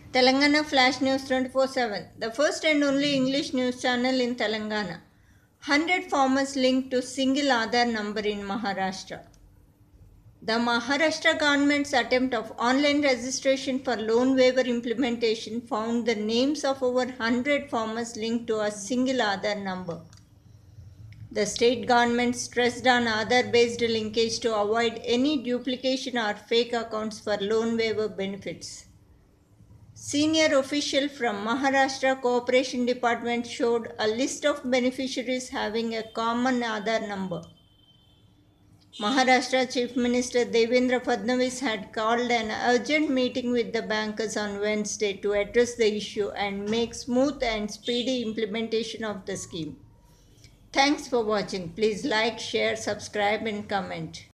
Telangana Flash News 24/7, the first and only English news channel in Telangana. 100 farmers linked to single Aadhar number in Maharashtra. The Maharashtra government's attempt of online registration for loan waiver implementation found the names of over 100 farmers linked to a single Aadhar number. The state government stressed on Aadhar-based linkage to avoid any duplication or fake accounts for loan waiver benefits. Senior official from Maharashtra Cooperation Department showed a list of beneficiaries having a common Aadhar number. Maharashtra Chief Minister Devendra Fadnavis had called an urgent meeting with the bankers on Wednesday to address the issue and make smooth and speedy implementation of the scheme. Thanks for watching. Please like, share, subscribe and comment.